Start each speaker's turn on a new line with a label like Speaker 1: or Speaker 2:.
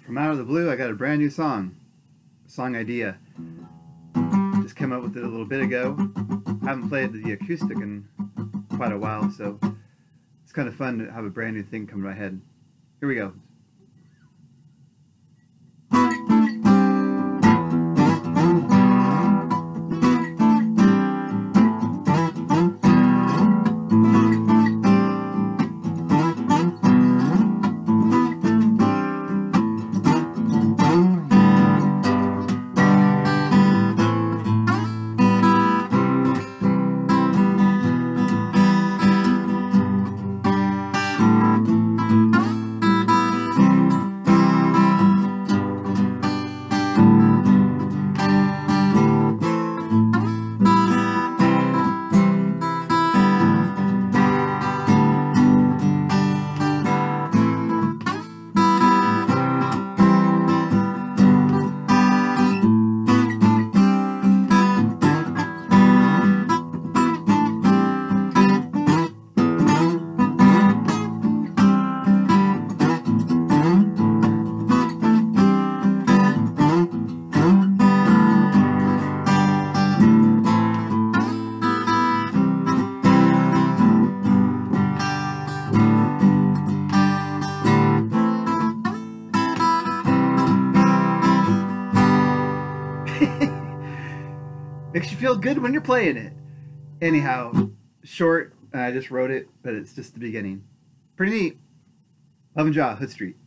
Speaker 1: From out of the blue, I got a brand new song idea. Just came up with it a little bit ago. Haven't played the acoustic in quite a while, so it's kind of fun to have a brand new thing come to my head. Here we go. Makes you feel good when you're playing it. Anyhow, short, I just wrote it, but it's just the beginning. Pretty neat. Love and Jaw, Hood Street.